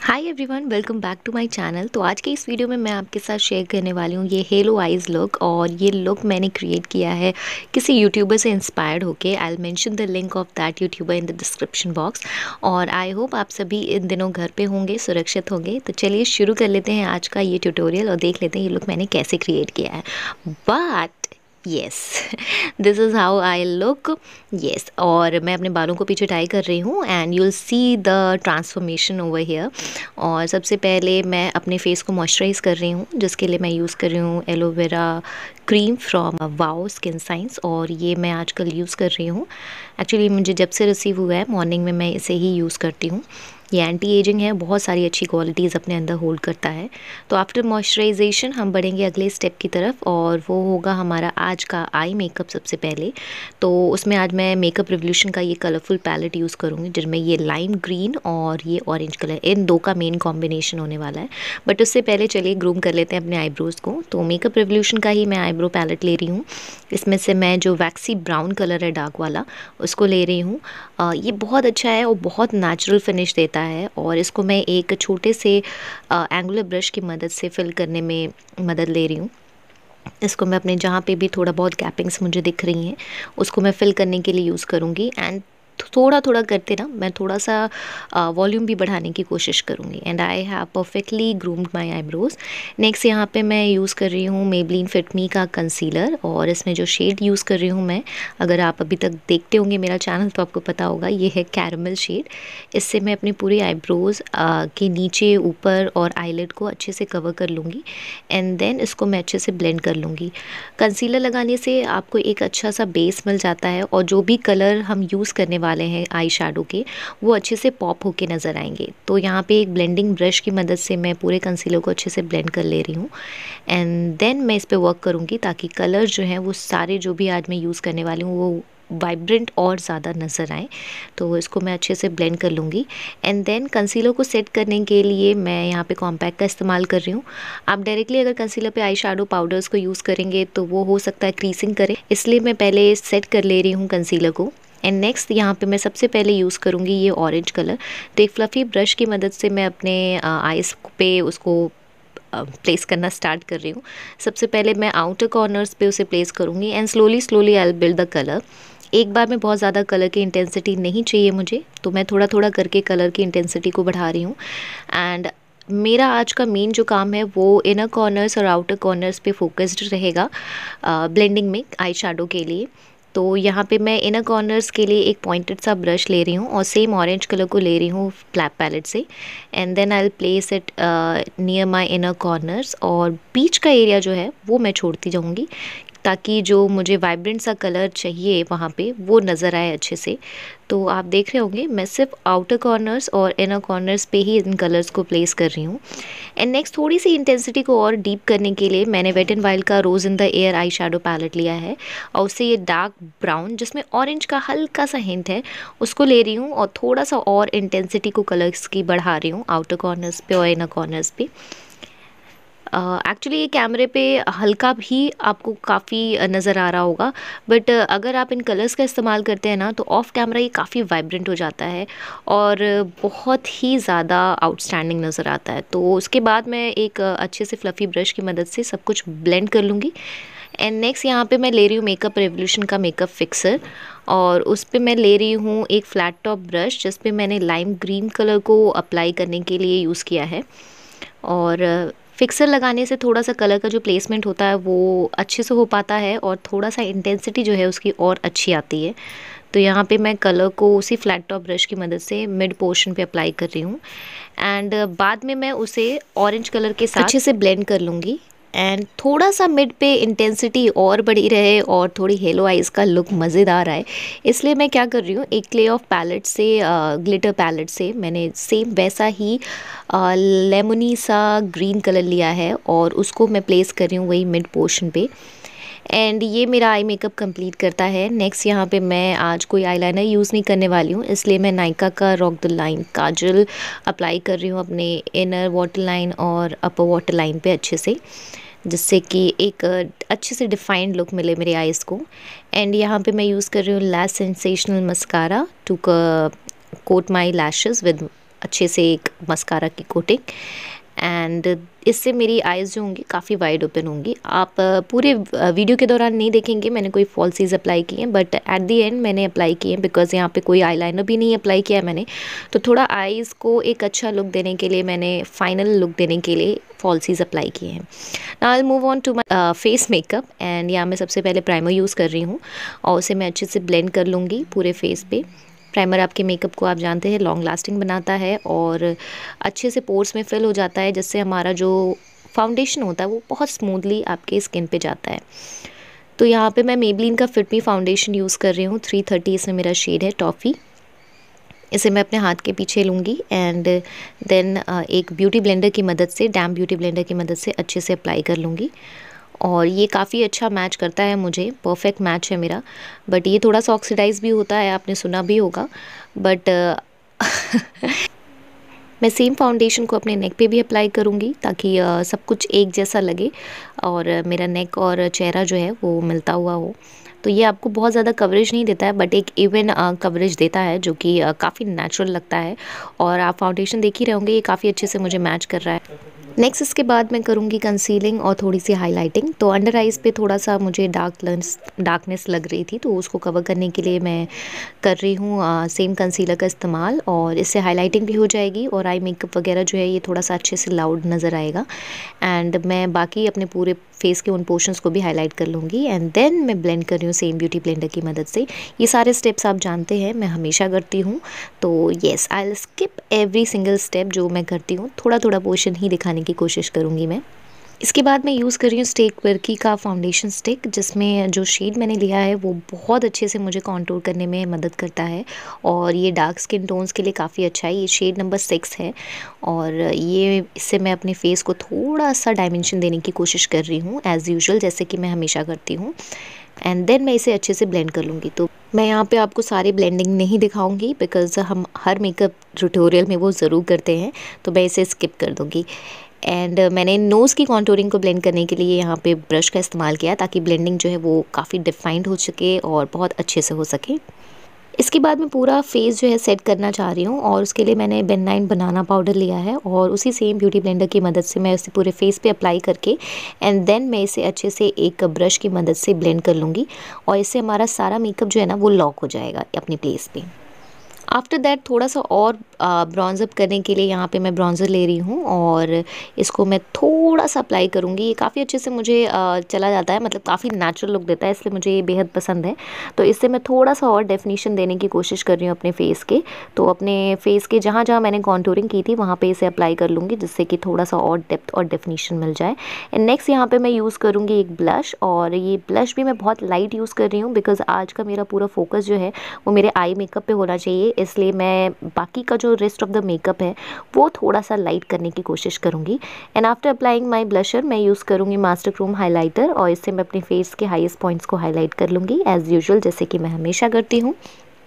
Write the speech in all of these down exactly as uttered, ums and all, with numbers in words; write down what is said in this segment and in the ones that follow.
Hi everyone, welcome back to my channel. तो आज के इस वीडियो में मैं आपके साथ शेयर करने वाली हूँ ये हेलो आइज़ लुक। और ये लुक मैंने क्रिएट किया है किसी यूट्यूबर से इंस्पायर्ड होके। I will mention the link of that youtuber in the description box. और आई होप आप सभी इन दिनों घर पे होंगे, सुरक्षित होंगे। तो चलिए शुरू कर लेते हैं आज का ये ट्यूटोरियल और देख लेते हैं ये लुक मैंने कैसे क्रिएट किया है। But yes, this is how I look. Yes, और मैं अपने बालों को पीछे टाई कर रही हूँ and you will see the transformation over here. और सबसे पहले मैं अपने फेस को मॉइस्चराइज़ कर रही हूँ, जिसके लिए मैं यूज़ कर रही हूँ aloe vera cream from wow skin science. और ये मैं आजकल यूज़ कर रही हूँ। एक्चुअली मुझे जब से रिसीव हुआ है मॉर्निंग में मैं इसे ही यूज़ करती हूँ। ये एंटी एजिंग है, बहुत सारी अच्छी क्वालिटीज़ अपने अंदर होल्ड करता है। तो आफ्टर मॉइस्चराइजेशन हम बढ़ेंगे अगले स्टेप की तरफ और वो होगा हमारा आज का आई मेकअप। सबसे पहले तो उसमें आज मैं मेकअप रिवोल्यूशन का ये कलरफुल पैलेट यूज़ करूँगी, जिनमें ये लाइम ग्रीन और ये ऑरेंज कलर, इन दो का मेन कॉम्बिनेशन होने वाला है। बट उससे पहले चलिए ग्रूम कर लेते हैं अपने आईब्रोज़ को। तो मेकअप रिवोल्यूशन का ही मैं आईब्रो पैलेट ले रही हूँ। इसमें से मैं जो वैक्सी ब्राउन कलर है डार्क वाला, उसको ले रही हूँ। ये बहुत अच्छा है और बहुत नेचुरल फिनिश देता है। और इसको मैं एक छोटे से एंगुलर ब्रश की मदद से फिल करने में मदद ले रही हूँ। इसको मैं अपने जहाँ पे भी थोड़ा बहुत गैपिंग्स मुझे दिख रही हैं उसको मैं फिल करने के लिए यूज़ करूँगी। एंड थोड़ा थोड़ा करते ना मैं थोड़ा सा वॉल्यूम भी बढ़ाने की कोशिश करूँगी। And I have perfectly groomed my eyebrows. Next यहाँ पे मैं यूज़ कर रही हूँ मेबलिन फिट मी का कंसीलर। और इसमें जो शेड यूज़ कर रही हूँ मैं, अगर आप अभी तक देखते होंगे मेरा चैनल तो आपको पता होगा, ये है कैरमल शेड। इससे मैं अपनी पूरी आईब्रोज़ के नीचे, ऊपर और आईलिड को अच्छे से कवर कर लूँगी। एंड देन इसको मैं अच्छे से ब्लेंड कर लूँगी। कंसीलर लगाने से आपको एक अच्छा सा बेस मिल जाता है और जो भी कलर हम यूज़ करने वाले हैं आई शैडो के, वो अच्छे से पॉप होके नज़र आएंगे। तो यहाँ पे एक ब्लेंडिंग ब्रश की मदद से मैं पूरे कंसीलर को अच्छे से ब्लेंड कर ले रही हूँ। एंड देन मैं इस पे वर्क करूँगी ताकि कलर जो हैं वो सारे जो भी आज मैं यूज़ करने वाली हूँ वो वाइब्रेंट और ज़्यादा नज़र आए। तो इसको मैं अच्छे से ब्लेंड कर लूँगी। एंड देन कंसीलर को सेट करने के लिए मैं यहाँ पे कॉम्पैक्ट का इस्तेमाल कर रही हूँ। आप डायरेक्टली अगर कंसीलर पे आई शैडो पाउडर्स को यूज़ करेंगे तो वो हो सकता है क्रीसिंग करे, इसलिए मैं पहले सेट कर ले रही हूँ कंसीलर को। एंड नेक्स्ट यहाँ पे मैं सबसे पहले यूज़ करूँगी ये ऑरेंज कलर। तो एक फ्लफ़ी ब्रश की मदद से मैं अपने आइज़ पे उसको प्लेस करना स्टार्ट कर रही हूँ। सबसे पहले मैं आउटर कॉर्नर्स पे उसे प्लेस करूँगी and slowly slowly I will build the colour. एक बार में बहुत ज़्यादा कलर की इंटेंसिटी नहीं चाहिए मुझे, तो मैं थोड़ा थोड़ा करके कलर की इंटेंसिटी को बढ़ा रही हूँ। एंड मेरा आज का मेन जो काम है वो इनर कॉर्नर्स और आउटर कॉर्नर्स पे फोकस्ड रहेगा ब्लेंडिंग में आई शैडो के लिए। तो यहाँ पे मैं इनर कॉर्नर्स के लिए एक पॉइंटेड सा ब्रश ले रही हूँ और सेम ऑरेंज कलर को ले रही हूँ फ्लैप पैलेट से। And then I will place it near my inner corners. और बीच का एरिया जो है वो मैं छोड़ती जाऊँगी ताकि जो मुझे वाइब्रेंट सा कलर चाहिए वहाँ पे वो नज़र आए अच्छे से। तो आप देख रहे होंगे मैं सिर्फ आउटर कॉर्नर्स और इनर कॉर्नर्स पे ही इन कलर्स को प्लेस कर रही हूँ। एंड नेक्स्ट थोड़ी सी इंटेंसिटी को और डीप करने के लिए मैंने वेट एंड वाइल्ड का rose in the air eye shadow palette लिया है और उससे ये डार्क ब्राउन जिसमें ऑरेंज का हल्का सा हिंट है उसको ले रही हूँ और थोड़ा सा और इंटेंसिटी को कलर्स की बढ़ा रही हूँ आउटर कॉर्नर्स पे और इनर कॉर्नर्स पे। एक्चुअली uh, ये कैमरे पे हल्का भी आपको काफ़ी नज़र आ रहा होगा, बट uh, अगर आप इन कलर्स का इस्तेमाल करते हैं ना तो ऑफ कैमरा ये काफ़ी वाइब्रेंट हो जाता है और बहुत ही ज़्यादा आउटस्टैंडिंग नज़र आता है। तो उसके बाद मैं एक uh, अच्छे से फ्लफ़ी ब्रश की मदद से सब कुछ ब्लेंड कर लूँगी। एंड नेक्स्ट यहाँ पे मैं ले रही हूँ मेकअप रिवोल्यूशन का मेकअप फिक्सर और उस पर मैं ले रही हूँ एक फ्लैट टॉप ब्रश जिस पे मैंने लाइम ग्रीन कलर को अप्लाई करने के लिए यूज़ किया है। और फिक्सर लगाने से थोड़ा सा कलर का जो प्लेसमेंट होता है वो अच्छे से हो पाता है और थोड़ा सा इंटेंसिटी जो है उसकी और अच्छी आती है। तो यहाँ पे मैं कलर को उसी फ्लैट टॉप ब्रश की मदद से मिड पोर्शन पे अप्लाई कर रही हूँ। एंड बाद में मैं उसे ऑरेंज कलर के साथ अच्छे से ब्लेंड कर लूँगी। एंड थोड़ा सा मिड पे इंटेंसिटी और बढ़ी रहे और थोड़ी हेलो आइज़ का लुक मज़ेदार आए, इसलिए मैं क्या कर रही हूँ एक क्ले ऑफ पैलेट से ग्लिटर पैलेट से मैंने सेम वैसा ही लेमनी सा ग्रीन कलर लिया है और उसको मैं प्लेस कर रही हूँ वही मिड पोर्शन पे। एंड ये मेरा आई मेकअप कंप्लीट करता है। नेक्स्ट यहाँ पे मैं आज कोई आईलाइनर यूज़ नहीं करने वाली हूँ, इसलिए मैं नायका का rock the line kajal apply कर रही हूँ अपने इनर वाटर लाइन और अपर वाटर लाइन पे अच्छे से, जिससे कि एक अच्छे से डिफाइंड लुक मिले मेरे आइज़ को। एंड यहाँ पे मैं यूज़ कर रही हूँ lash sensational mascara to coat my lashes with अच्छे से एक मस्कारा की कोटिंग। एंड इससे मेरी आइज़ जो होंगी काफ़ी वाइड ओपन होंगी। आप पूरे वीडियो के दौरान नहीं देखेंगे मैंने कोई फॉल्सीज अप्लाई किए हैं, बट एट द एंड मैंने अप्लाई किए हैं बिकॉज यहाँ पे कोई आईलाइनर भी नहीं अप्लाई किया है मैंने। तो थोड़ा आइज़ को एक अच्छा लुक देने के लिए मैंने फाइनल लुक देने के लिए फॉल्सीज अप्लाई किए हैं। Now I move on to my face makeup. And यहाँ मैं सबसे पहले प्राइमर यूज़ कर रही हूँ और उसे मैं अच्छे से ब्लेंड कर लूँगी पूरे फेस पे। प्राइमर आपके मेकअप को आप जानते हैं लॉन्ग लास्टिंग बनाता है और अच्छे से पोर्स में फिल हो जाता है, जिससे हमारा जो फाउंडेशन होता है वो बहुत स्मूथली आपके स्किन पे जाता है। तो यहाँ पे मैं मेबलिन का फिट मी फाउंडेशन यूज़ कर रही हूँ, थ्री थर्टी इसमें मेरा शेड है टॉफ़ी। इसे मैं अपने हाथ के पीछे लूँगी एंड देन एक ब्यूटी ब्लेंडर की मदद से, डैम ब्यूटी ब्लेंडर की मदद से अच्छे से अप्लाई कर लूँगी। और ये काफ़ी अच्छा मैच करता है, मुझे परफेक्ट मैच है मेरा। बट ये थोड़ा सा ऑक्सीडाइज भी होता है, आपने सुना भी होगा। बट मैं सेम फाउंडेशन को अपने नेक पे भी अप्लाई करूँगी ताकि uh, सब कुछ एक जैसा लगे और uh, मेरा नेक और चेहरा जो है वो मिलता हुआ हो। तो ये आपको बहुत ज़्यादा कवरेज नहीं देता है बट एक इवन कवरेज देता है जो कि uh, काफ़ी नेचुरल लगता है। और आप फाउंडेशन देख ही रहे होंगे, ये काफ़ी अच्छे से मुझे मैच कर रहा है। नेक्स्ट इसके बाद मैं करूँगी कंसीलिंग और थोड़ी सी हाइलाइटिंग। तो अंडर आइज़ पे थोड़ा सा मुझे डार्कनेस डार्कनेस लग रही थी, तो उसको कवर करने के लिए मैं कर रही हूँ सेम कंसीलर का इस्तेमाल। और इससे हाइलाइटिंग भी हो जाएगी और आई मेकअप वगैरह जो है ये थोड़ा सा अच्छे से लाउड नज़र आएगा। एंड मैं बाकी अपने पूरे फेस के उन पोर्शंस को भी हाईलाइट कर लूँगी। एंड देन मैं ब्लेंड कर रही हूँ सेम ब्यूटी ब्लेंडर की मदद से। ये सारे स्टेप्स आप जानते हैं, मैं हमेशा करती हूँ। तो yes, I will skip every single step जो मैं करती हूँ, थोड़ा थोड़ा पोर्शन ही दिखाने की कोशिश करूँगी मैं। इसके बाद मैं यूज़ कर रही हूँ स्टेक वर्की का फाउंडेशन स्टिक, जिसमें जो शेड मैंने लिया है वो बहुत अच्छे से मुझे कॉन्टूर करने में मदद करता है और ये डार्क स्किन टोन्स के लिए काफ़ी अच्छा है। ये शेड नंबर सिक्स है और ये इससे मैं अपने फेस को थोड़ा सा डायमेंशन देने की कोशिश कर रही हूँ एज़ यूजुअल, जैसे कि मैं हमेशा करती हूँ। एंड देन मैं इसे अच्छे से ब्लेंड कर लूँगी। तो मैं यहाँ पे आपको सारी ब्लेंडिंग नहीं दिखाऊंगी बिकॉज़ हम हर मेकअप ट्यूटोरियल में वो ज़रूर करते हैं, तो मैं इसे स्किप कर दूँगी। एंड uh, मैंने नोज़ की कॉन्टूरिंग को ब्लेंड करने के लिए यहाँ पे ब्रश का इस्तेमाल किया ताकि ब्लेंडिंग जो है वो काफ़ी डिफाइंड हो सके और बहुत अच्छे से हो सके। इसके बाद मैं पूरा फेस जो है सेट करना चाह रही हूँ और उसके लिए मैंने बेनाइन बनाना पाउडर लिया है और उसी सेम ब्यूटी ब्लेंडर की मदद से मैं उसे पूरे फेस पे अप्लाई करके एंड देन मैं इसे अच्छे से एक ब्रश की मदद से ब्लेंड कर लूँगी और इससे हमारा सारा मेकअप जो है ना वो लॉक हो जाएगा अपनी प्लेस पे। आफ्टर दैट थोड़ा सा और ब्रॉन्ज अप करने के लिए यहाँ पे मैं ब्रॉन्ज़र ले रही हूँ और इसको मैं थोड़ा सा अप्लाई करूँगी। ये काफ़ी अच्छे से मुझे uh, चला जाता है, मतलब काफ़ी नेचुरल लुक देता है, इसलिए मुझे ये बेहद पसंद है। तो इससे मैं थोड़ा सा और डेफिनेशन देने की कोशिश कर रही हूँ अपने फेस के। तो अपने फेस के जहाँ जहाँ मैंने कॉन्टूरिंग की थी वहाँ पर इसे अप्लाई कर लूँगी जिससे कि थोड़ा सा और डेप्थ और डेफिनेशन मिल जाए। एंड नेक्स्ट यहाँ पर मैं यूज़ करूँगी एक ब्लश और ये ब्लश भी मैं बहुत लाइट यूज़ कर रही हूँ बिकॉज़ आज का मेरा पूरा फोकस जो है वो मेरे आई मेकअप पे होना चाहिए, इसलिए मैं बाकी का जो रेस्ट ऑफ द मेकअप है वो थोड़ा सा लाइट करने की कोशिश करूँगी। And after applying my blusher मैं यूज़ करूँगी मास्टर क्रोम हाइलाइटर और इससे मैं अपने फेस के हाईएस्ट पॉइंट्स को हाईलाइट कर लूँगी एज़ यूजुअल, जैसे कि मैं हमेशा करती हूँ।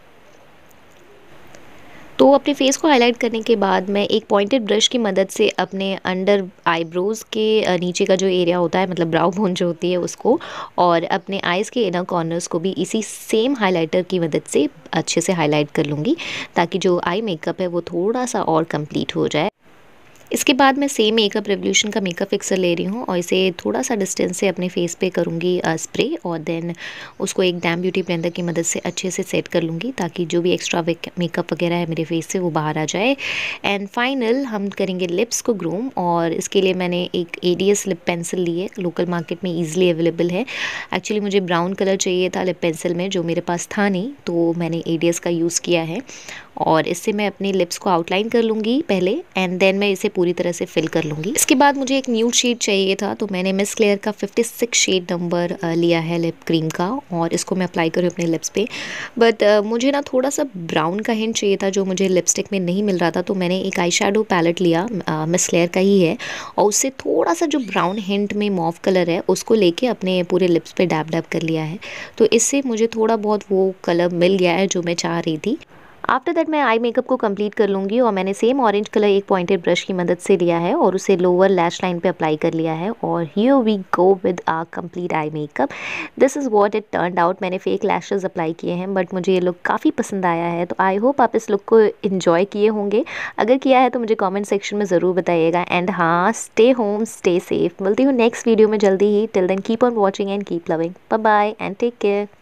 तो अपने फेस को हाईलाइट करने के बाद मैं एक पॉइंटेड ब्रश की मदद से अपने अंडर आईब्रोज़ के नीचे का जो एरिया होता है, मतलब ब्राउ बोन जो होती है उसको, और अपने आइज़ के इनर कॉर्नर्स को भी इसी सेम हाइलाइटर की मदद से अच्छे से हाईलाइट कर लूँगी ताकि जो आई मेकअप है वो थोड़ा सा और कंप्लीट हो जाए। इसके बाद मैं सेम मेकअप रेवोल्यूशन का मेकअप फिक्सर ले रही हूँ और इसे थोड़ा सा डिस्टेंस से अपने फेस पे करूँगी स्प्रे और देन उसको एक डैम ब्यूटी ब्लेंडर की मदद से अच्छे से सेट कर लूँगी ताकि जो भी एक्स्ट्रा मेकअप वगैरह है मेरे फेस से वो बाहर आ जाए। एंड फाइनल हम करेंगे लिप्स को ग्रूम और इसके लिए मैंने एक एडीएस लिप पेंसिल ली है, लोकल मार्केट में ईजिली अवेलेबल है। एक्चुअली मुझे ब्राउन कलर चाहिए था लिप पेंसिल में, जो मेरे पास था नहीं, तो मैंने एडीएस का यूज़ किया है और इससे मैं अपने लिप्स को आउटलाइन कर लूँगी पहले एंड देन मैं इसे पूरी तरह से फिल कर लूँगी। इसके बाद मुझे एक न्यूड शेड चाहिए था, तो मैंने मिस क्लेयर का फिफ्टी सिक्स शेड नंबर लिया है लिप क्रीम का और इसको मैं अप्लाई करूँ अपने लिप्स पे। बट uh, मुझे ना थोड़ा सा ब्राउन का हिंट चाहिए था जो मुझे लिपस्टिक में नहीं मिल रहा था, तो मैंने एक आई शेडो पैलेट लिया, मिस क्लेयर का ही है, और उससे थोड़ा सा जो ब्राउन हिंट में मॉव कलर है उसको लेके अपने पूरे लिप्स पे डैब डैब कर लिया है। तो इससे मुझे थोड़ा बहुत वो कलर मिल गया है जो मैं चाह रही थी। आफ्टर दैट मैं आई मेकअप को कंप्लीट कर लूँगी और मैंने सेम ऑरेंज कलर एक पॉइंटेड ब्रश की मदद से लिया है और उसे लोअर लैश लाइन पे अप्लाई कर लिया है और here we go with a complete eye makeup. This is what it turned out. मैंने फेक लैशेस अप्लाई किए हैं बट मुझे ये लुक काफ़ी पसंद आया है, तो आई होप आप इस लुक को इन्जॉय किए होंगे। अगर किया है तो मुझे कॉमेंट सेक्शन में ज़रूर बताइएगा। एंड हाँ, स्टे होम, स्टे सेफ। मिलती हूँ नेक्स्ट वीडियो में जल्दी ही। Till then keep on watching and keep loving. Bye bye and take care.